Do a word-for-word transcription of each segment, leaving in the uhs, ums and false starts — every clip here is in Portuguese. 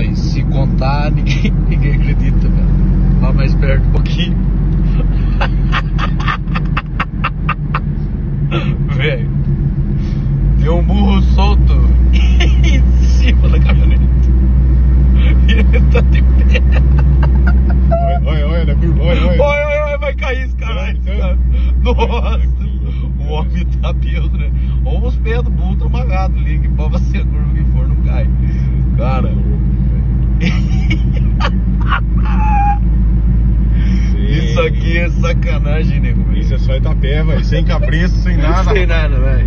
Mas se contar, ninguém, ninguém acredita, velho. Vá mais perto um pouquinho. Velho, tem um burro solto em cima da caminhonete. E ele tá de pé. Olha, olha, na curva, olha, olha. Olha, olha, olha, vai cair esse caralho. Nossa, o homem tá Deus, né? Ou os pés do burro estão amarrados ali, que pra você a curva que for não cai. Cara. Isso aqui é sacanagem, nego. Isso é só Itapé, velho. Sem capricho, sem nada. Sem nada, velho.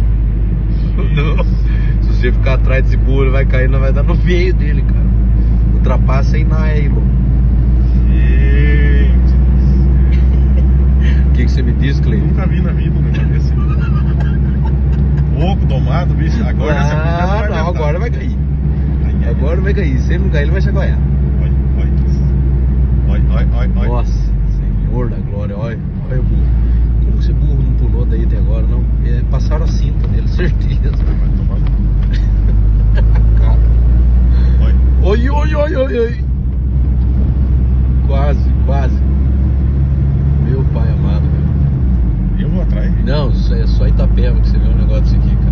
Se você ficar atrás desse burro, ele vai cair, não vai dar no meio dele, cara. Ultrapassa sem nada aí, louco. Gente. O que, que você me diz, Cleiton? Nunca vi na vida, né? Esse pouco domado, bicho. Agora não, essa curva vai não, agora vai cair. Ai, ai, agora ai. vai cair. Se ele não cair, ele vai se agoiar. Olha, olha. Olha, olha, olha. Nossa, Senhor da glória, olha, olha o burro. Como esse burro não pulou daí até agora, não? É, passaram a cinta nele, certeza. Vai tomar. Cara. Olha. Oi, oi, oi, oi, oi. Quase, quase. Meu pai amado, velho. Eu vou atrás. Não, isso é só Itapeva que você vê um negócio desse aqui, cara.